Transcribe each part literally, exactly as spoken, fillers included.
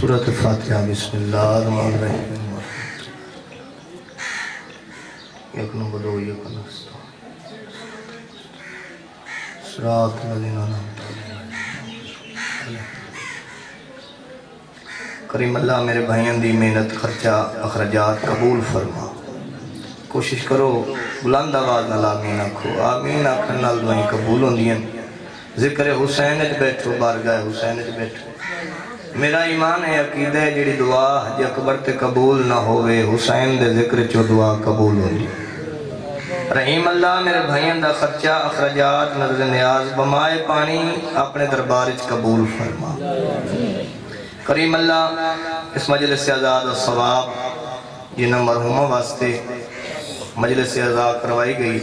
سورۃ فاتحہ بسم اللہ الرحمن الرحیم یک نبدو یک نستو صراط الذین انعمت علیہم۔ کریم اللہ میرے بھائیوں دی محنت خرچہ اخراجات قبول فرما۔ کوشش کرو بلند آواز نال آمین آکھو، آمین آکھن نال دعائیں قبول ہوندیاں۔ ذکر حسین اچ بیٹھو، بارگاہ حسین اچ بیٹھو۔ میرا ایمان ہے عقیدہ ہے جڑی دعا حج اکبر تے قبول نہ ہوئے حسین دے ذکر چو دعا قبول ہوندی۔ رحیم اللہ میرے بھائیوں دا خرچہ اخراجات نظر نیاز بمائے پانی اپنے دربار اچ قبول فرما۔ کریم اللہ اس مجلس سے آزاد و ثواب جنہ مرحومہ واسطے مجلس سے آزاد کروائی گئی،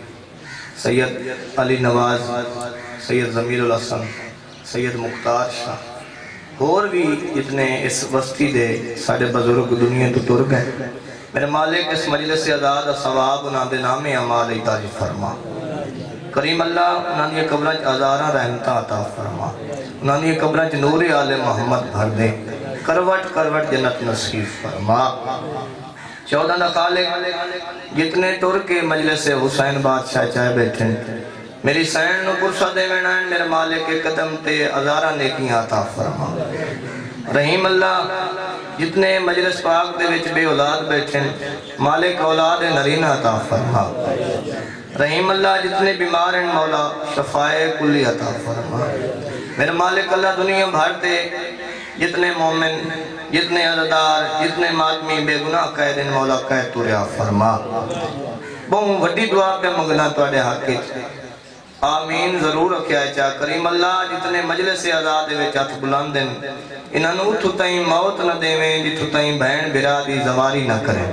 سید علی نواز، سید ضمیر الحسن، سید مختار شاہ اور بھی جتنے اس وسطی دے ساڑھے بزرگ دنیا تو تر گئے، میرے مالک اس مجلس سے آزاد و ثواب انہاں دے نام اعمال عطا فرما۔ کریم اللہ انہاں دی قبریں آزاراں رحمتاں عطا فرما، انہاں دی قبریں نور آل محمد بھر دے، کروٹ کروٹ جنت نصیب فرما۔ چودہ دا خالق جتنے تر کے مجلس حسین بادشاہ چاہے بیٹھیں، میری سین نو پرسہ دے وینائن میرے مالک کے قدم تے ہزارہ نیکیاں عطا فرما۔ رحیم اللہ جتنے مجلس پاک دے وچ بے اولاد بیٹھیں، مالک اولاد نرینہ عطا فرما۔ رحیم اللہ جتنے بیمار ہیں مولا شفائے کلی عطا فرما۔ میرے مالک اللہ دنیا بھر دے جتنے مومن، جتنے عزدار، جتنے ماتمی بے گناہ قیدن مولا قید تو ریا فرما۔ بہت وڈی دعا پہ منگنا توڑے حقی آمین ضرور رکھیا ہے چاہ۔ کریم اللہ جتنے مجلس آزاد دے وچ ہتھ بلندن انہاں نو اتھو تائیں موت نہ دیویں، جتھو تائیں بہن برا دی زواری نہ کریں۔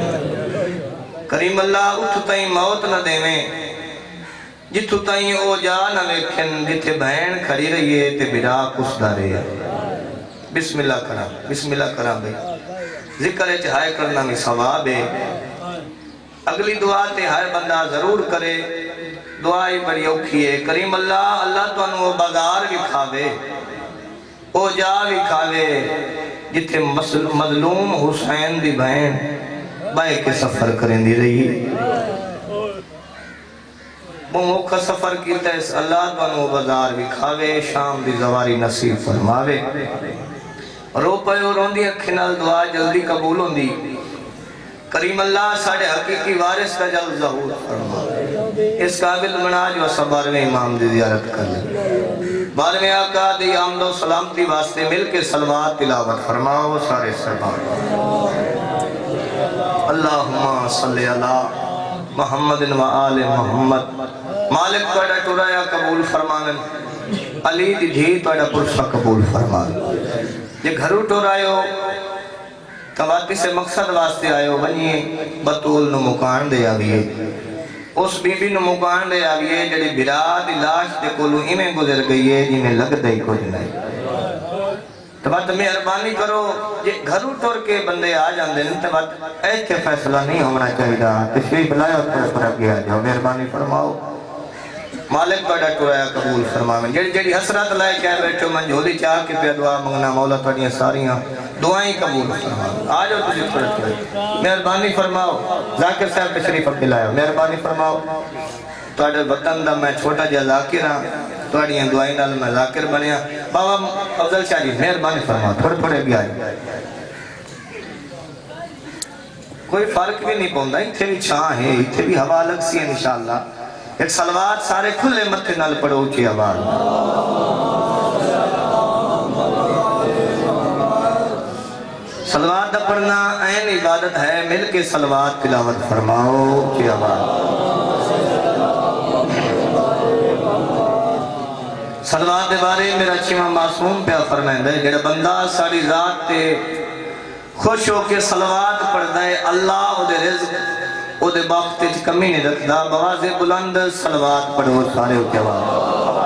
کریم اللہ اتھو تائیں موت نہ دیویں، جتھو تائیں او جا نہ ویکھن جتھے بہن کھڑی رہیے تے برا کس دارے ہے۔ بسم اللہ کرام، بسم اللہ کرام بھئی۔ ذکر ہے چاہائے کرنا میں ثواب ہے، اگلی دعا تے ہر بندہ ضرور کرے، دعائی بڑی اوکھی ہے۔ کریم اللہ اللہ تو انہوں بازار بھی کھاوے، او جا بھی کھاوے جتھے مظلوم حسین دی بہن بائے کے سفر کریں دی رہی۔ وہ موقع سفر کیتا ہے، اللہ تو انہوں بازار بھی کھاوے، شام دی زواری نصیب فرماوے۔ رو پے اور روندی اکھنال دعا جلدی قبول ہوندی۔ کریم اللہ ساڑھے حقیقی وارث کا جلد ظہور فرما۔ اس قابل مناج و سبارویں امام دی زیارت کر لیں۔ بارویں آقا دی آمد و سلامتی واسطے مل کے صلوات تلاوت فرماؤ سارے سبار۔ اللہم صلی اللہ محمد و آل محمد۔ مالک توڑا ٹورایا قبول فرمانن، علی دی دھی توڑا پرسہ قبول فرمانن۔ یہ گھرو ٹورائے ہو تواتی سے مقصد واسطے آئے ہو، بنیے بطول نو مکان دے آگئے، اس بی بی نو مکان دے آگئے جڑی براد لاش دے کولو ہمیں گزر گئی ہے جنہیں لگ دے کو جنائے۔ تبات مہربانی کرو یہ گھرو ٹور کے بندے آ جاندے ہیں، تبات ایتھے فیصلہ نہیں ہونا چاہیے، تشریف لائے اور پر اگے آ جاؤ، مہربانی فرماؤ۔ مالک بڑا ٹورایا قبول فرماویں، جڑی جڑی حسرت لائے کہہ بیٹھو من جھولی چاہ کے پہ دعا منگنا، مولا تھوڑیاں ساریاں دعائیں قبول فرماؤ۔ آ جاؤ تجھے فرق کرے، مہربانی فرماؤ۔ ذاکر صاحب تشریف اپنے لائے، مہربانی فرماؤ۔ توڑے وطن دا میں چھوٹا جا ذاکر ہاں، توڑیاں دعائیں نال میں ذاکر بنیا۔ بابا افضل شاہ جی مہربانی فرماؤ، تھوڑے تھوڑے بھی آئے۔ کوئی فرق بھی نہیں پوندا، اتھے بھی چھاں ہے، اتھے بھی ہوا الگ سی ہے انشاءاللہ۔ ایک صلوات سارے کھلے متھے نال پڑھو اچھی آواز۔ صلوات دا پڑھنا عین عبادت ہے، مل کے صلوات تلاوت فرماؤ اچھی آواز۔ صلوات دے بارے میرا چھیمہ معصوم پہ فرمائندہ ہے، جڑا بندہ ساری ذات تے خوش ہو کے صلوات پڑھ دائے، اللہ او دے رزق او دے باقتے چھ کمی نہیں رکھدا۔ بواز بلند صلوات پڑھو سارے ہو کے آواز۔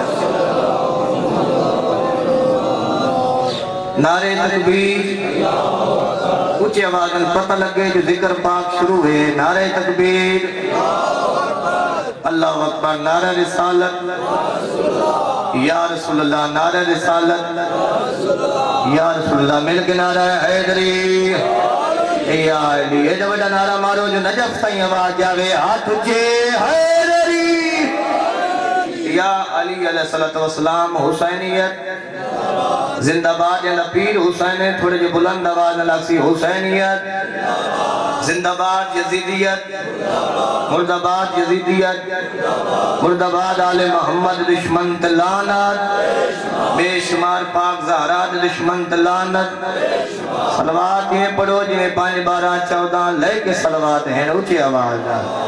نعرے تکبیر، اچھی آواز میں پتہ لگے جو ذکر پاک شروع ہے۔ نعرے تکبیر، اللہ اکبر، نعرہ رسالت، یا رسول اللہ نعرہ رسالت یا رسول اللہ مل کے نعرہ حیدری یا علی یہ جو بڑا نعرہ مارو جو نجف سائیں آواز جاوے ہاتھ اچھے حیدری یا علی علیہ السلام حسینیت زندہ باد یا پیر حسین تھوڑے جو بلند آواز نلاکسی حسینیت زندہ باد یزیدیت مرد آباد یزیدیت مرد آباد آل محمد دشمن تلانت بے شمار پاک زہرات دشمن تلانت صلوات یہ پڑھو جنہیں پانچ بارہ چودہ لے کے صلوات ہیں اچھی آواز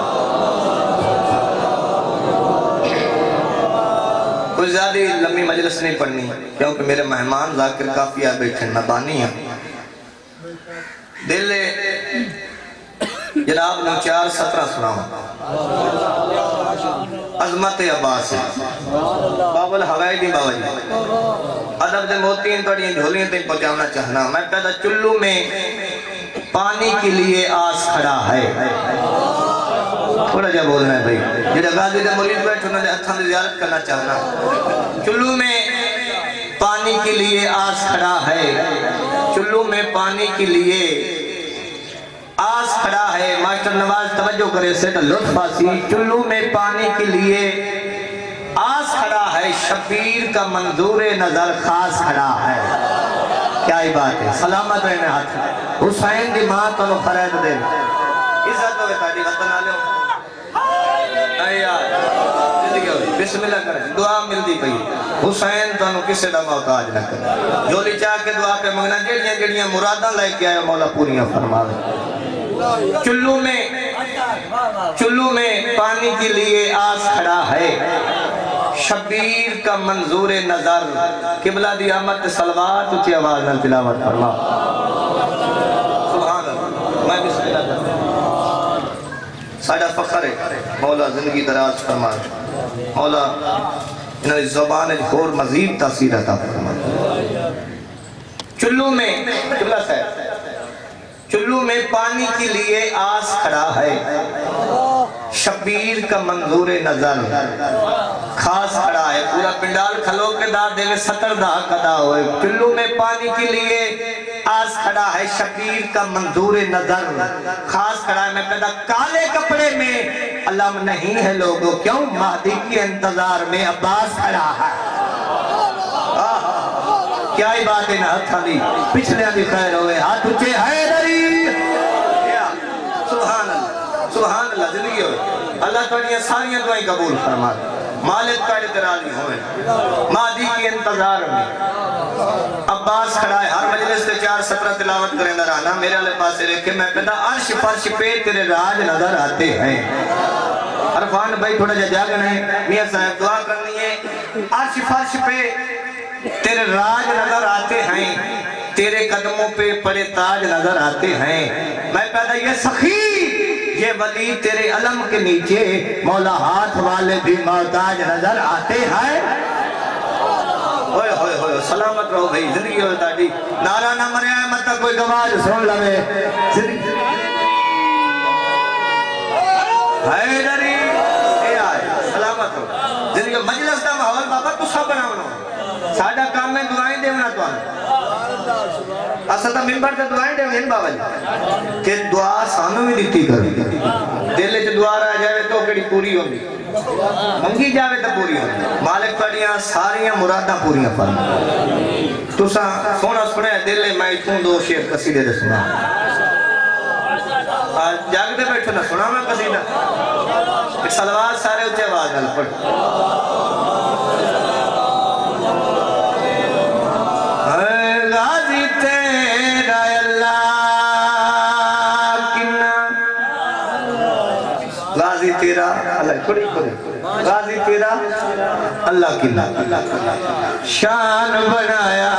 کوئی زیادہ لمبی مجلس نہیں پڑھنی کیونکہ میرے مہمان ذاکر کافی آئے بیٹھے نبانی ہیں دل جناب نے چار سترہ سناؤں عظمت عباس بابل ہوائی دی بابا جی عدب دے موتین توڑی جھولیاں تک پہنچانا چاہنا میں کہتا چلو میں پانی کے لیے آس کھڑا ہے تھوڑا جا بولنا ہے بھائی جیڑا غازی دے مرید بیٹھ انہوں نے اتھاں دے زیارت کرنا چاہنا چلو میں پانی کے لیے آس کھڑا ہے چلو میں پانی کے لیے آس کھڑا ہے ماسٹر نواز توجہ کرے سے تو لطف آسی چلو میں پانی کے لیے آس کھڑا ہے شبیر کا منظور نظر خاص کھڑا ہے کیا ہی بات ہے سلامت رہنے ہاتھ حسین دی ماں تو انہوں خرید دے عزت ہوئے تاڑی وطن آلے ہوں بسم اللہ کریں دعا مل دی پئی حسین تو انہوں کسے دا محتاج نہ کریں جو لی چاہ کے دعا پہ مگنا جڑیاں جڑیاں مرادہ لائے کے آئے مولا پوریاں فرماوے چلو میں چلو میں پانی کے لیے آس کھڑا ہے شبیر کا منظور نظر قبلہ دی آمد صلوات اچھی آواز نہ تلاوت فرما سبحان اللہ میں بسم اللہ کرتا ساڑھا فخر ہے مولا زندگی دراز فرما مولا انہوں زبان جھور مزید تاثیر عطا فرما چلو میں قبلہ صاحب چلو میں پانی کے لیے آس کھڑا ہے شبیر کا منظور نظر خاص کھڑا ہے پورا پنڈال کھلو کے دا دے ستر دا قدا ہوئے چلو میں پانی کے لیے آس کھڑا ہے شبیر کا منظور نظر خاص کھڑا ہے میں پیدا کالے کپڑے میں علم نہیں ہے لوگوں کیوں مہدی کی انتظار میں عباس کھڑا ہے کیا ہی بات ہے نہ ہتھا دی پچھلے بھی خیر ہوئے ہاتھ اچھے حیدری سبحان اللہ سبحان اللہ زندگی ہوئے اللہ توڑیاں ساریاں دعائیں قبول فرما مالک کا اعتراضی ہوئے مہدی کی انتظار میں عباس کھڑا ہے ہر مجلس سے چار سترہ تلاوت کریں نہ رہنا میرے علیہ پاسے رکھے میں پیدا عرش فرش پہ تیرے راج نظر آتے ہیں عرفان بھائی تھوڑا جا جاگن ہے میاں صاحب دعا کرنی ہے عرش فرش پہ تیرے راج نظر آتے ہیں تیرے قدموں پہ پڑے تاج نظر آتے ہیں میں پیدا یہ سخی یہ ولی تیرے علم کے نیچے مولا ہاتھ والے بھی محتاج نظر آتے ہیں ہوئے ہوئے ہوئے سلامت رہو بھئی زندگی ہوئے تاڑی نعرہ نہ مرے آئے مت کوئی گواج سن لگے حیدری اے آئے سلامت رہو زندگی مجلس دا محول بابا تو سب بنا ہونا ساڑھا کام میں دعائیں دے ہونا تو آنے اصل تا ممبر تے دعائیں دے ہونا بابا جی کہ دعا سانوں میں دیتی کریں دلے جو دعا رہا جائے تو کڑی پوری ہوگی منگی جاوے تو پوری ہوگی مالک پڑیاں ساریاں مرادہ پوریاں فرما تو سا سونا سنے دلے میں اتھوں دو شیر قصیدے دے سنا جاگ دے بیٹھو نہ سنا میں قصیدہ ایک سلوات سارے اچھے آواز نل پڑھ غازی تیرا اللہ کنا غازی تیرا اللہ کھڑی کھڑی غازی تیرا اللہ کنا شان بنایا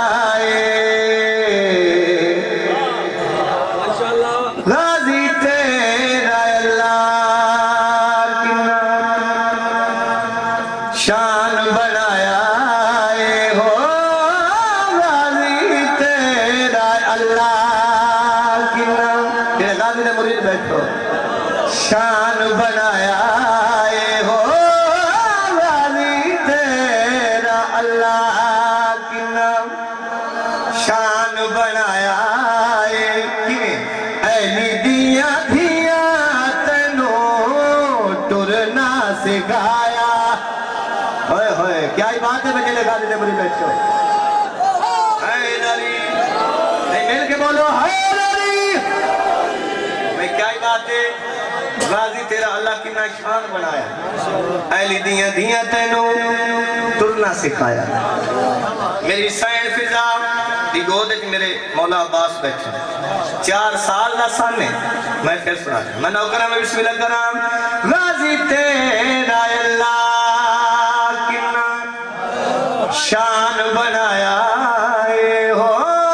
غازی تیرا اللہ کنا شان بنایا شان بنایا اے ہو غازی تیرا شان بنایا ایلی دیاں دھیاں تینوں ٹرنا سکھایا ہوئے ہوئے کیا ہی بات ہے بجے لگا دیتے بری بیٹھو حیدری نہیں مل کے بولو حیدری میں کیا ہی بات ہے غازی تیرا اللہ کی نا شان بنایا ایلی دیاں دیاں تینوں ٹرنا سکھایا میری سین فضا دی گودج میرے مولا عباس بیٹھے چار سال دا سانے میں پھر سنا دیں میں نوکرہ میں بسم اللہ کرام غازی تیرا اللہ کنا شان بنایا ہو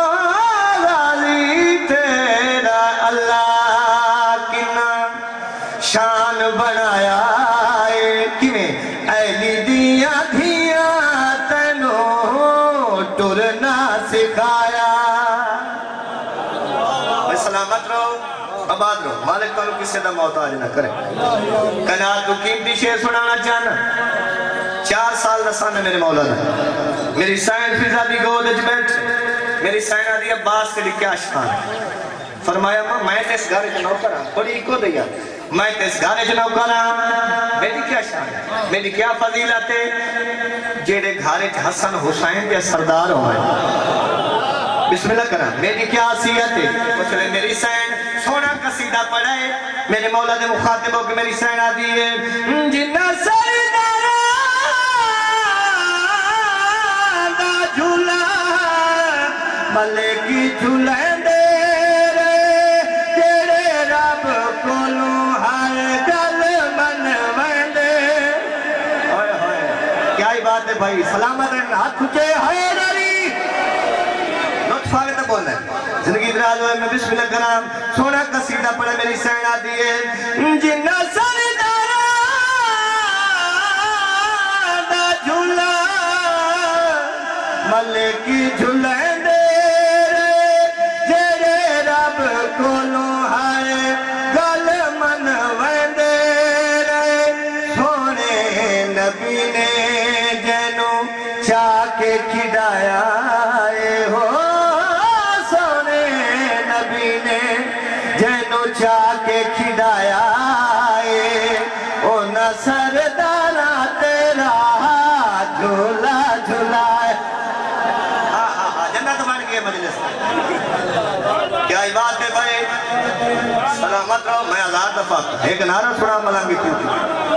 غازی تیرا اللہ کنا شان بنایا کیویں ایلی دیاں دھیاں تینوں ٹرنا سکھایا سلامت رہو آباد رہو مالک تعلق کسی دا محتاج نہ کرے کنات کو قیمتی شعر سنانا چاہنا چار سال دسانے میرے مولا نے میری سائن فضا دی گودج بیٹھ میری سائن آدھی عباس کے لئے کیا شان فرمایا ماں میں تیس گھارے جو نوکر ہاں پڑی ایک کو دیا میں تیس گھارے جو نوکر ہاں میری کیا شان ہے میری کیا فضیلت ہے جیڑے گھارے جو حسن حسین کے سردار ہوئے بسم اللہ کرام میری کیا حسیت ہے کچھ لے میری سین سونا قصیدہ پڑھائے میرے مولا دے مخاطبوں کی میری سین آدھی ہے جنہ سردارہ دا جھولا ملکی جھولیں دے رے تیرے رب کولوں ہر گل منویں دے ہوئے ہوئے کیا ہی بات ہے بھائی سلامت رہنا ہاتھ کھچے حیدری فاغتہ بولنا ہے زندگی دراز ہوئے میں بسم اللہ کرام سونا قصیدہ پڑھے میری سین آتی ہے جنہ سردارہ دا جھولا ملکی جھولیں دے رے جیرے رب کولوں ہائے گل منویں دے رے سونے نبی نے جنوں چاہ کے کھڑایا ہو جنو چاہ کے کھڑایا او نہ سردارہ تیرا جھولا جھولائے جنت بن گئے مجلس کیا ہی بات ہے بھائی سلامت رہو میں آزاد دفعہ ایک نعرہ سنا ملنگی کیوں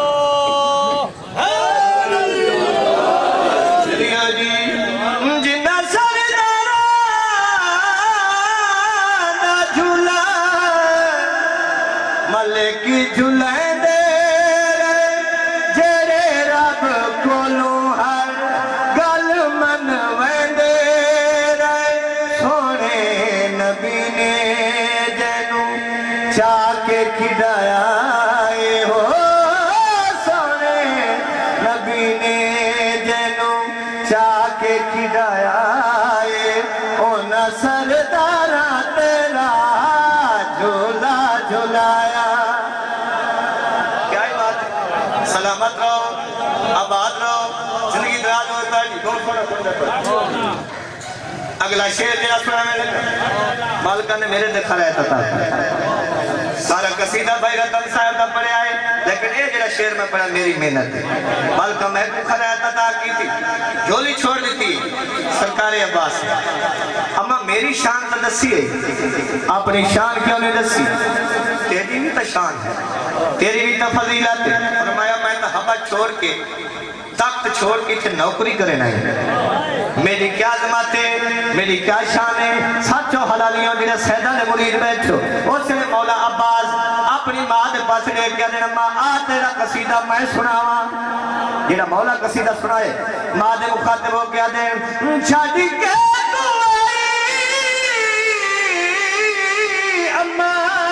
ملکی جھولیں دے جیرے رب کولوں ہر گل منویں دے سونے نبی نے جنوں چاہ کے کھڑایا ہو سونے نبی نے جنوں چاہ کے کھڑایا او نہ سردارہ تیرا جھولا جھولایا سلامت رہو آباد رہو زندگی دراز ہوتا ہے دو سوڑا سوڑا سوڑا اگلا شیر جہاں سنا میں لکھا مالکہ نے میرے دیکھا رہتا تھا سارا قصیدہ بھائی رتن صاحب کا پڑھے آئے لیکن یہ جہاں شیر میں پڑھا میری محنت ہے مالکہ میں دیکھا رہتا تھا کی تھی جھولی چھوڑ دیتی سرکار عباس اما میری شان تو دسی ہے اپنی شان کیوں نہیں دسی تیری بھی تو شان ہے تیری بھی تو فضیلت ہے فرمایا میں تو حبہ چھوڑ کے تخت چھوڑ کے چھے نوکری کرے نہیں میری کیا عظمت ہے میری کیا شان ہے سچو حلالیوں جنہیں سیدہ نے مرید بیٹھو اس نے مولا عباس اپنی ماں دے پاس لے کے آنے ماں آ تیرا قصیدہ میں سناواں جنہیں مولا قصیدہ سنائے ماں دے مخاطب ہو کے آنے چھاڑی کے تو آئی اماں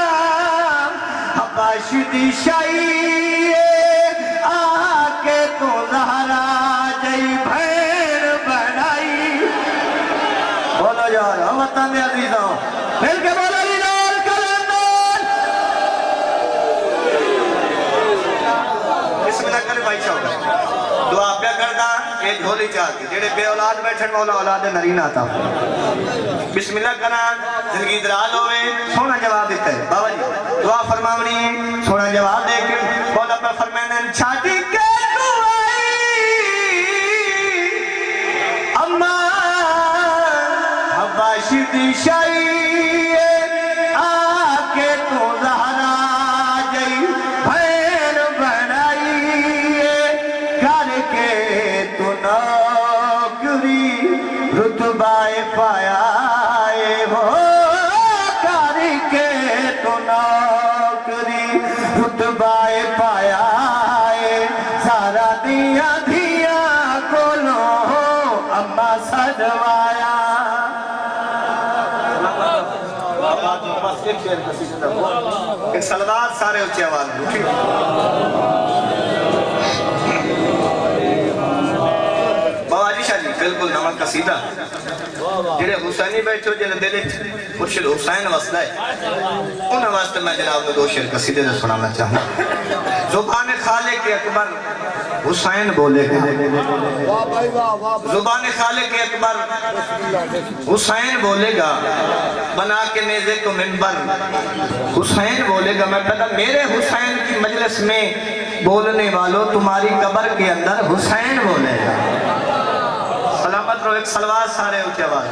حباشدی شائی آکے تو زہرا جائی بھین بنائی بولو یار وطن عزیزوں مل کے بولو لینال کلندر بسم اللہ کرے بھائی شاہ دعا پہ کردہ ایک جھولی چاہتی جیڑے بے اولاد بیٹھن مولا اولاد نرین آتا بسم اللہ کرنا زندگی دراز ہوئے سونا جواب دیتا ہے بابا جی دعا فرماونی ہے سونا جواب دے کے مولا پر فرمائیں چھاٹی کے تو آئی اماں حباشی دی شائی آکے تو زہرا جائی بھین بنائی کر کے تو نوکری رتبہ پایا ہو کر کے تو نوکری رتبہ پایا سارا دیا دیا کولو اما سجوایا ایک سلوات سارے اچھی آواز اٹھی بابا جی شاہ جی بالکل نمک قصیدہ جڑے حسینی بیٹھو جنہیں دلے مرشد حسین وصلہ ہے انہیں واسطے میں جناب میں دو شعر قصیدے سے سنانا چاہوں زبان خالق اکبر حسین بولے گا زبان خالق اکبر حسین بولے گا بنا کے نیزے کو منبر حسین بولے گا میں کہتا میرے حسین کی مجلس میں بولنے والوں تمہاری قبر کے اندر حسین بولے گا سلامت رو ایک سلوات سارے اٹھے آواز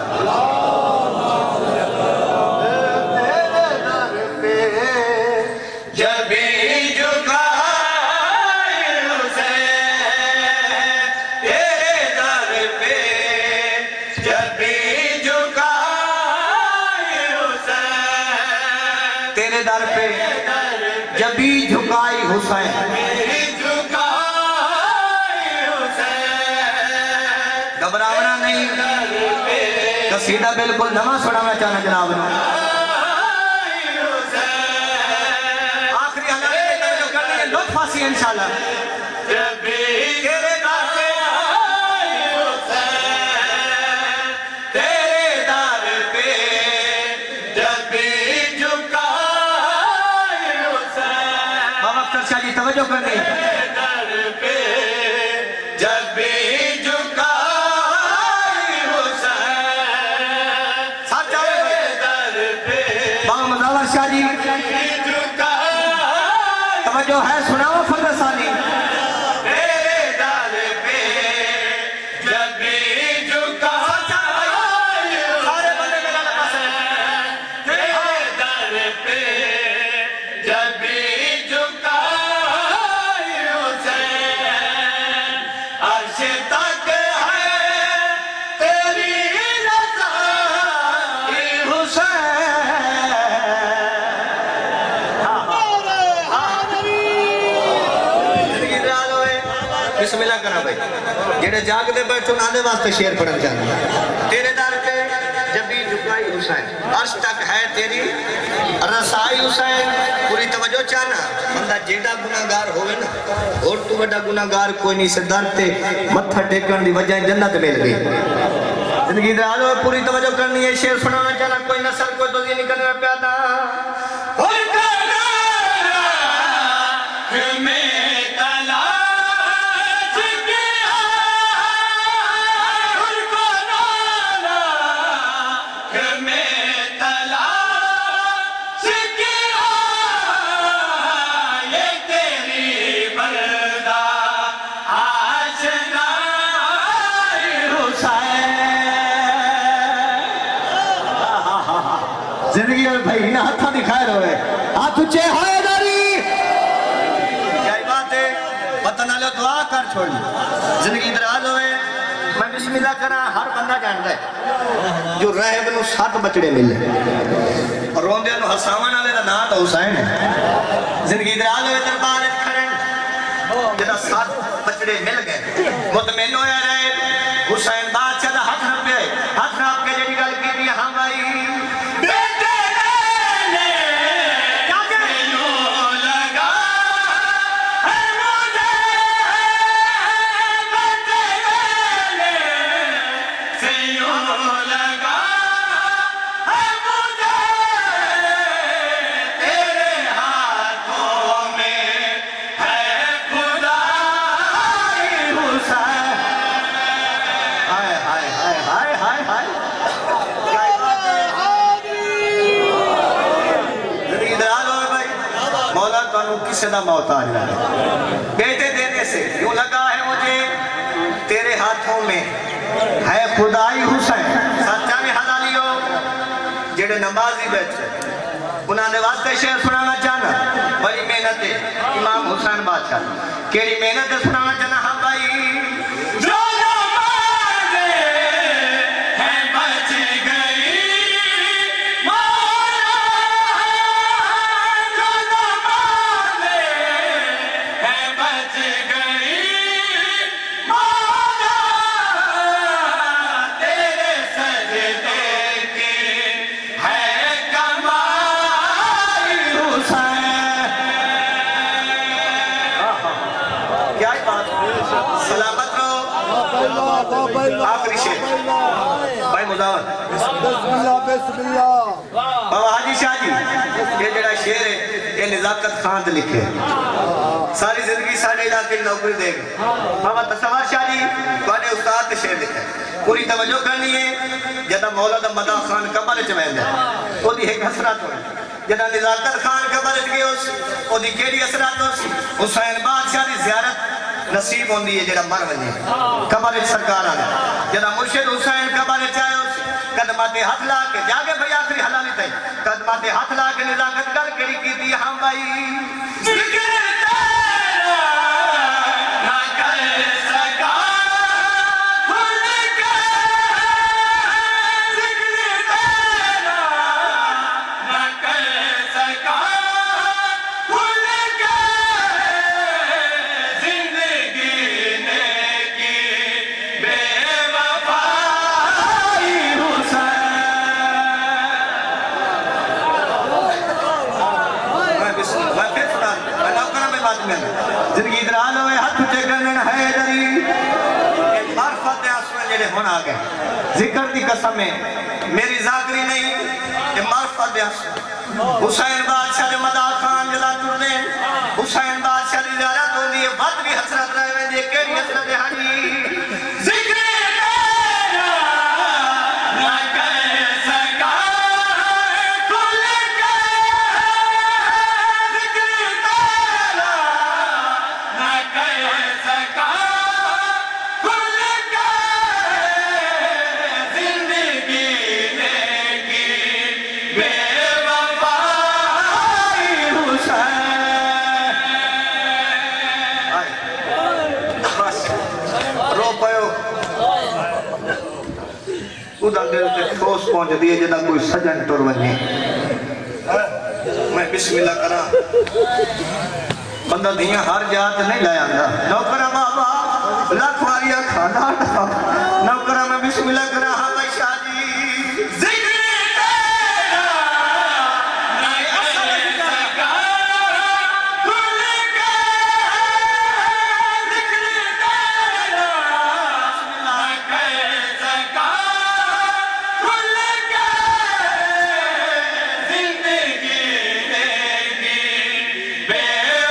جب بھی جھکائے حسین تیرے در پہ جب بھی جھکائے حسین تیرے در پہ جب بھی جھکائی حسین گھبراونا نہیں قصیدہ بالکل نماز سنانا چاہنا جناب آخری حالات میں توجہ کرنی ہے لطف آسی ہے انشاءاللہ جب بھی تیرے در پہ آئی حسین تیرے در پہ جب بھی جھکائی حسین بابا اختر شاہ جی توجہ کرنی در پہ جب بھی شاہ جی توجہ ہے سناؤ فرد ثانی تیرے در پہ جب بھی جھکائی سارے بندے میرا لباس ہے تیرے در پہ جب بھی جھکائی حسین عرش تک ہے تیری رضا حسین بسم اللہ کرنا بھائی جنہیں جاگ دے بیٹھو نہ دے واسطے شیر پڑھن چاہنا تیرے در پہ جب بھی جھکائی حسین عرش تک ہے تیری رسائی حسین پوری توجہ چاہنا بندہ جیڑا گناہگار ہوئے نا اور تو بڑا گناہگار کوئی نہیں سے در تے متھا ٹیکن دی وجہ جنت مل گئی زندگی دے آلو پوری توجہ کرنی ہے شیر سنانا چاہنا کوئی نسل کوئی دوزی نہیں کرنا پیادا اور کرنا میں زندگی میں بھائی نہ ہتھا دکھائے رہے ہاتھ اچھے ہائے داری یہی بات ہے وطن آلو دعا کر چھوڑی زندگی دراز ہوئے میں بسم اللہ کرنا ہر بندہ جانتا ہے جو رہے بنو سات بچڑے ملے اور روندے انہوں حسامان آلے دا نا تو حسین ہے زندگی دراز ہوئے دربار کھڑے جدا سات بچڑے مل گئے مطمئن ہویا رہے حسین بادشاہ دا ہاتھ رب گئے ہاتھ رب کے جڑی گل کی بھی ہاں بھائی نو کسی دا محتاج نہ رہے. بیٹے دینے سے یوں لگا ہے مجھے تیرے ہاتھوں میں ہے خدائی حسین. سچا میں حلالی ہو جڑے نمازی بیٹھے انہاں نے واسطے شعر سنانا چاہنا. بڑی محنت ہے امام حسین بادشاہ. کیڑی محنت ہے سنانا چاہنا. ہاں بھائی جو نمازے ہیں بچ گئی مولا, جو نمازے ہیں بچ گئی مولا, تیرے سجدے کی ہے کمائی حسین. کیا بات, سلامت رہو. آخری شعر بھائی مزاور بسم اللہ بسم اللہ. بابا حاجی شاہ جی یہ جڑا شعر ہے یہ نزاکت خان دے لکھے. ساری زندگی ساڑھے علاقے نوکری دے گئے. بابا تصور شاہ جی بڑے استاد دے شعر لکھے. پوری توجہ کرنی ہے. جدہ مولا دا مدہ خان قبر چمین دے وہ دی ایک حسرات ہوئی. جدہ نزاکت خان قبر چگئے اس وہ دی کیڑی حسرات ہوئی. حسین بادشاہ دی زیارت نصیب ہوندی ہے جڑا مر ونجے قبر سرکار آنے. جدہ مرشد حسین قبر چاہے اس قدمات ہاتھ لا کے جاگے بھئی آخری حلالی تھے قدمات ہاتھ لا کے نزاکت گل کری کی دی. ہاں بھائی ذکر تیرا نہ کر سکا کھل کے, ذکر تیرا نہ کر سکا کھل کے, زندگی نے کی بے وفائی حسین. میں پھر سنا میں نوکرہ میں بات میں زندگی درال ہوئے ہاتھ اٹھے گرنن ہے دری معرفت آسویں جڑے ہونا آگئے. ذکر دی قسم ہے میری ذاکری نہیں یہ معرفت آسویں. حسین بادشاہ دے مدہ خان جلا ترنے حسین بادشاہ دی زیارت ہوں دی وقت بھی حسرت رہے ہوئے دی کیڑی حسرت ہے. ہاں ذکر تیرا نہ کر سکا کھل کے, ذکر تیرا نہ کر سکا کھل کے, زندگی نے کی بے وفائی حسین. رو پہو ادھا دل تے ٹھوس پہنچ دیئے جدہ کوئی سجن ٹور ونجے. میں بسم اللہ کرا بندہ دیاں ہر جات نہیں لائے آندہ. نوکرہ بابا لاکھ واریا کھانا آتا نوکرہ میں بسم اللہ کرا. ہاں بھائی شاہ جی ذکر تیرا نہ کر سکا کھل کے, ذکر تیرا نہ کر سکا کھل کے, زندگی نے کی بے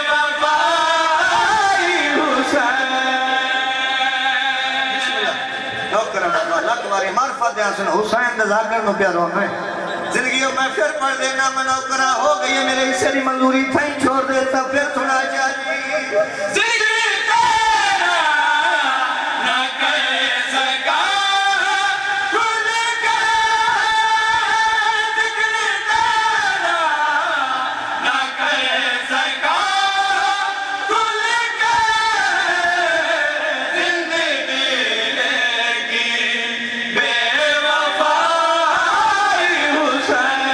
وفائی حسین. نوکرہ بابا لکھ واری معرفت آسن حسین دے ذاکر نو پیاروں میں زندگیوں میں پھر پڑھ دینا. میں نوکرہ ہو گئی ہے میرے اسے دی منظوری تھیں چھوڑ دیتا پھر سنا چاہیے. ذکر تیرا نہ کر سکا کھل کے, ذکر تیرا نہ کر سکا کھل کے, زندگی نے کی بے وفائی حسین.